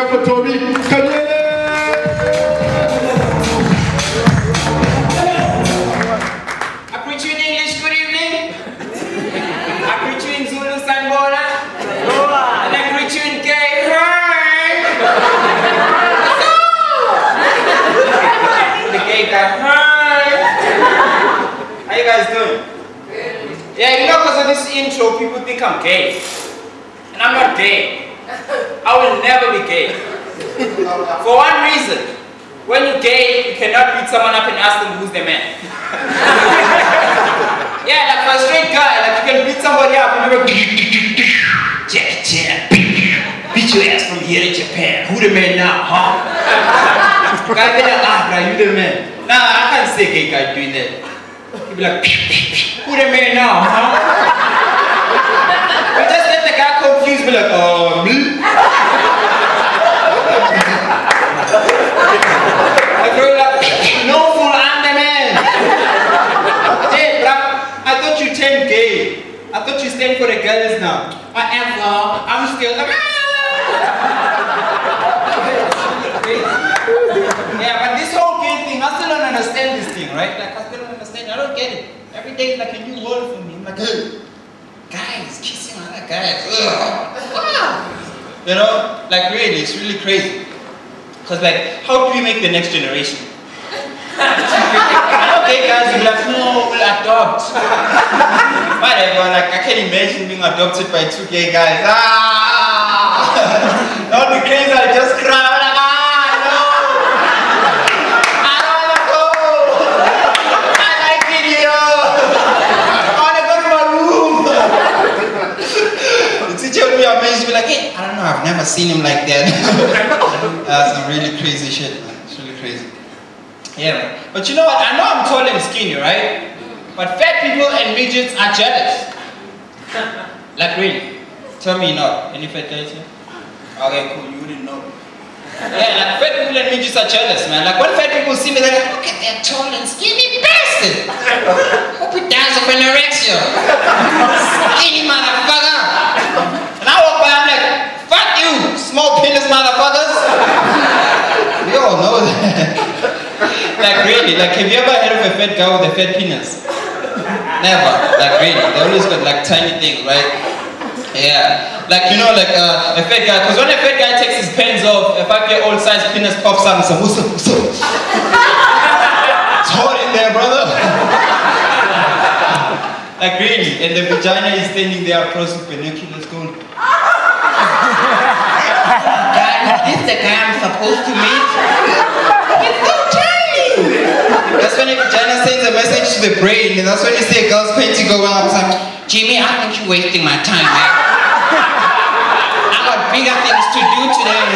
up for Toby. Come here. I preach you in English, good evening. I preach you in Zulu, Sanbola. And I preach you in gay. The gay guy. How you guys doing? Yeah, you know, because of this intro, people think I'm gay. And I'm not gay. I will never be gay. For one reason. When you're gay, you cannot beat someone up and ask them who's the man. Yeah, like for a straight guy, like you can beat somebody up and you're like, Jackie Chan, beat your ass from here to Japan. Who the man now, huh? Guy be like, bro, you the man. Nah, I can't say gay guy doing that. He'll be like, who the man now, huh? But just let the guy confused, be like, me? No fool, I'm the man. Hey, bro, I thought you turned gay. I thought you stand for the girls now. Whatever, I'm still like, yeah, but this whole gay thing, I still don't understand this thing, right? Like, I still don't understand. I don't get it. Every day is like a new world for me. I'm like, guys kissing other guys. You know, like really, it's really crazy. Because like, how do we make the next generation? I know gay guys will be like, no, we'll adopt. Whatever, like I can imagine being adopted by two gay guys. That would be crazy, I'd just cry. Like, no. I don't wanna go. I like video. I wanna go to my room. The teacher would be amazed, be like, hey, I don't know, I've never seen him like that. That's some really crazy shit, man. It's really crazy. Yeah, man. But you know what? I know I'm tall and skinny, right? But fat people and midgets are jealous. Like really? Tell me not. Any fat guys here? Okay, cool. You wouldn't know. Yeah, like fat people and midgets are jealous, man. Like when fat people see me, they're like, look at that tall and skinny bastard. Hope he dies of anorexia. Skinny motherfucker. And I walk by, I'm like, fuck you, small penis motherfuckers. We all know that. Like really, like have you ever heard of a fat guy with a fat penis? Never. Like really, they always got like tiny things, right? Yeah. Like you know, like a fat guy, because when a fat guy takes his pants off, a 5-year-old size penis pops up and says, what's up, what's up? It's hot in there, brother. Like really, and the vagina is standing there across with binoculars going, is this the guy I'm supposed to meet? It's so tiny! That's when a vagina sends a message to the brain, and that's when you see a girl's panty going up. It's like, Jimmy, I think you're wasting my time, man. I got bigger things to do today.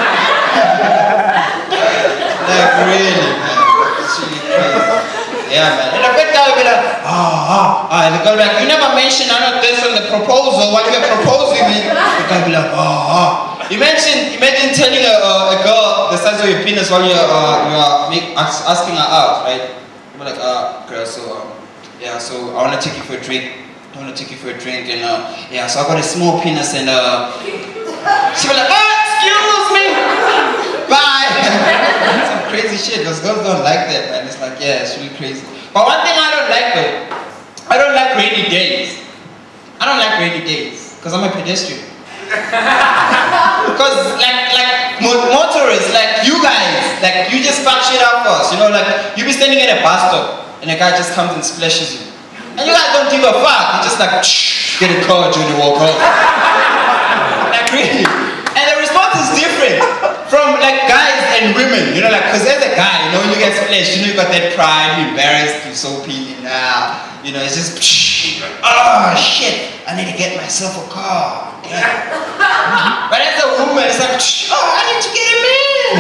Like, really, man. It's really crazy. Yeah, man. And a fat guy will be like, and the girl will be like, you never mentioned I know this on the proposal. While you're proposing me, the guy will be like, Imagine telling a girl the size of your penis while you're asking her out, right? You're like, girl, so yeah, so I want to take you for a drink. And yeah, so I got a small penis, and she'll be like, excuse me, bye. Some crazy shit. Those girls don't like that, man. It's like, yeah, it's really crazy. But one thing I don't like though, I don't like rainy days. I don't like rainy days because I'm a pedestrian. Because like motorists, like you guys, like you just fuck shit up for us, you know, like you be standing at a bus stop and a guy just comes and splashes you. And you guys don't give a fuck, you just like, get a car when you walk off. Like really. And the response is different from like guys and women, you know, like, cause as a guy, you know, when you get splashed, you know, you got that pride, you're embarrassed, you're so peely now. You know, it's just, oh shit, I need to get myself a car. Yeah. But as a woman, it's like, oh, I need to get a man.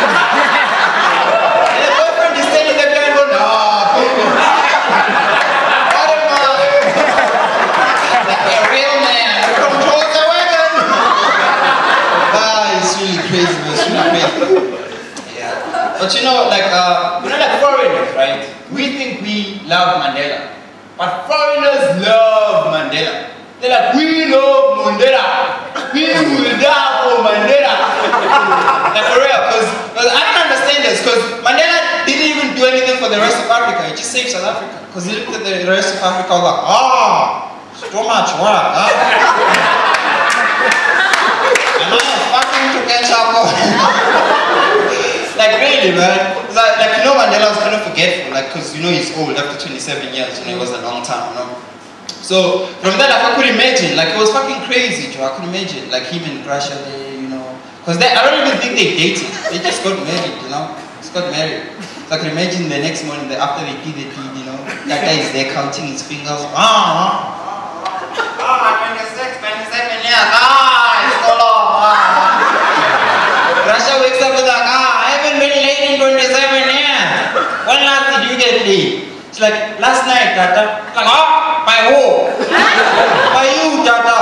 And the boyfriend is standing there going, no, baby. What am I? Like a real man who controls the wagon. It's really crazy, man. It's really crazy. Yeah. But you know, like foreigners, right? We think we love Mandela. But foreigners love Mandela. They're like, we love Mandela. We will die for Mandela. save South Africa. Because he looked at the rest of Africa like, ah, it's too much work. Ah. And I fucking to catch up on. Like really, man. Like, you know, Mandela was kind of forgetful, like, because, you know, he's old after 27 years, you know, it was a long time, you know. So, from that, like, I could imagine, like, it was fucking crazy, Joe. I could imagine, like, him and Russia, they, you know, because I don't even think they dated. They just got married, you know. Just got married. So I could imagine the next morning, after they did the deed, you know, that guy is there counting his fingers. 26, 27 years, it's so long. Russia wakes up with like, I haven't been late in 27 years. When last did you get late? It's like, last night, Tata. Like, by who? By you, Tata.